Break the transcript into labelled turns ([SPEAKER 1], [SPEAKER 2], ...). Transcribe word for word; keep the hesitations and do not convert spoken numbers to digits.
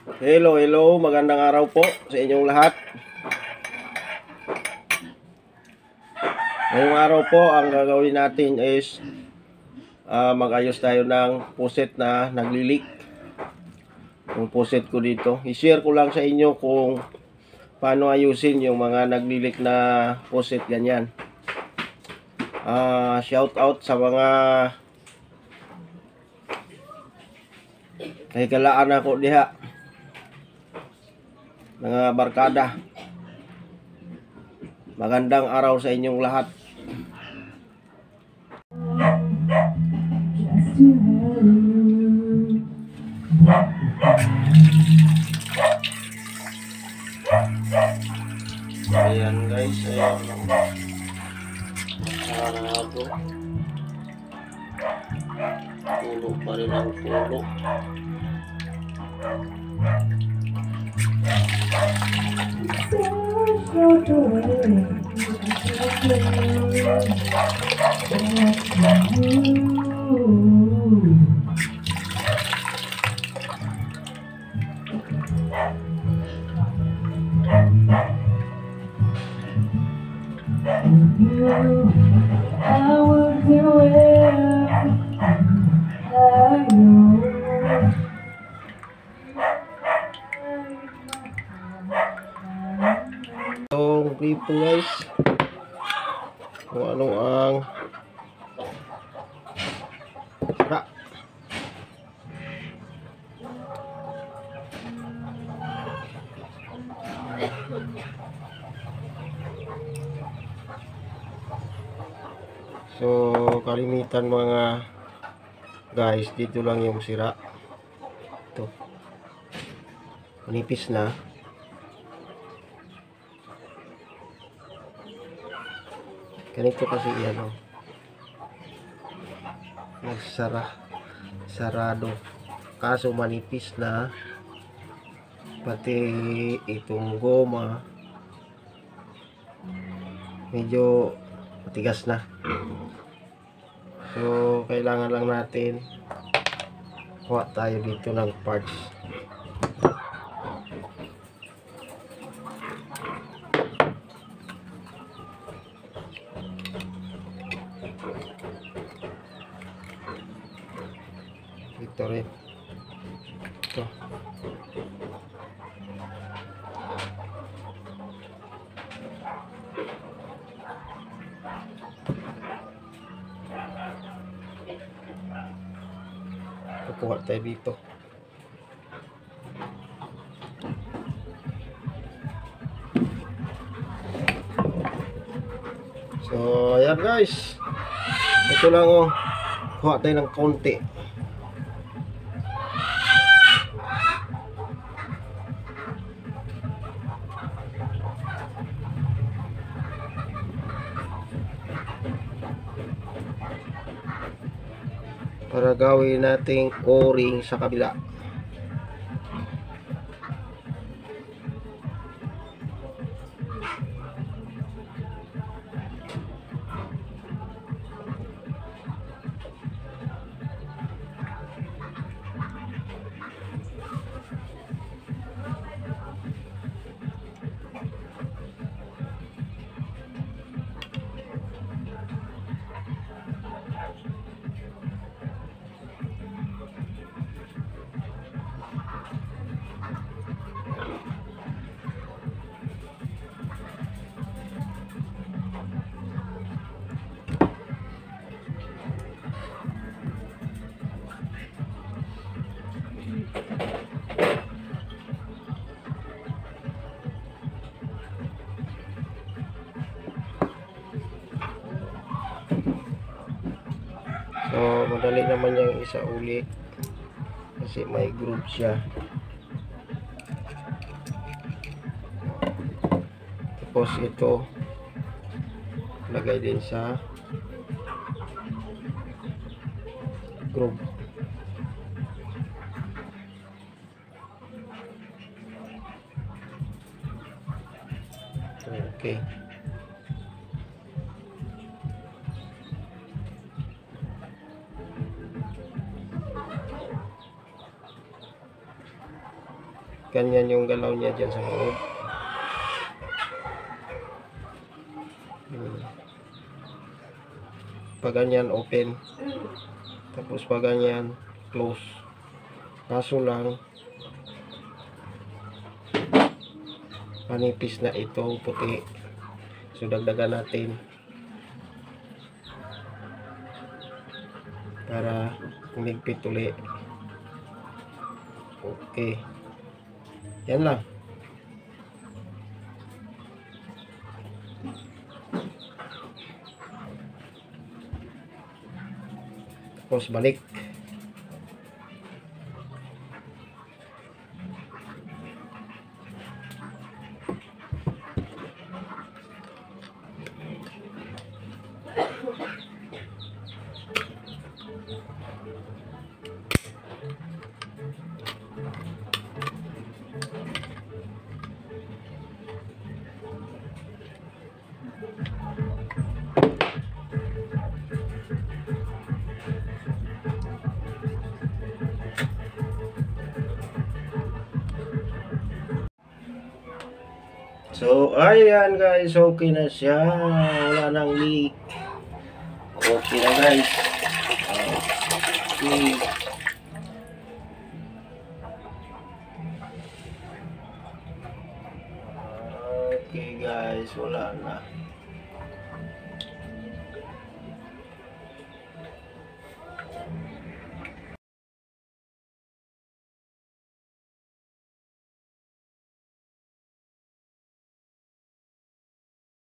[SPEAKER 1] Hello, hello, magandang araw po sa inyong lahat. Ngayong araw po, ang gagawin natin is uh, mag-ayos tayo ng puset na naglilik. Yung puset ko dito, i-share ko lang sa inyo kung paano ayusin yung mga naglilik na puset ganyan. Uh, shout out sa mga kay kalaan ako diha, mga barkada. Magandang araw sa inyong lahat. Ayan guys, ayan. Sarado. Tulo pa rin ang tulo.
[SPEAKER 2] I would do it. I know.
[SPEAKER 1] Itong gripo guys, kung ano ang sira. So kalimitan mga guys, dito lang yung sira. Ito manipis na. Ganito kasi yan, oh. Nagsara, sarado. Kaso manipis na. Pati itong goma medyo matigas na. So kailangan lang natin kuha tayo dito ng parts. Ito rin. Ito. Kukuha tayo dito. So ayan guys, ito lang, oh. Kuha tayo ng konti. Para gawin nating o-ring sa kabila. So madali naman yung isa uli kasi may groove siya. Tapos ito lagay din sa groove. Okay. Ganyan yung galaw niya dyan sa loob. Hmm. Pag ganyan, open. Tapos pag ganyan, close. Kaso lang, manipis na itong puti. So, dagdagan natin para umigpit ulit. Okay. Yan lang. Tapos balik. So, ayan guys, okay na siya. Wala nang leak. Okay na guys. Okay. Okay guys, wala na.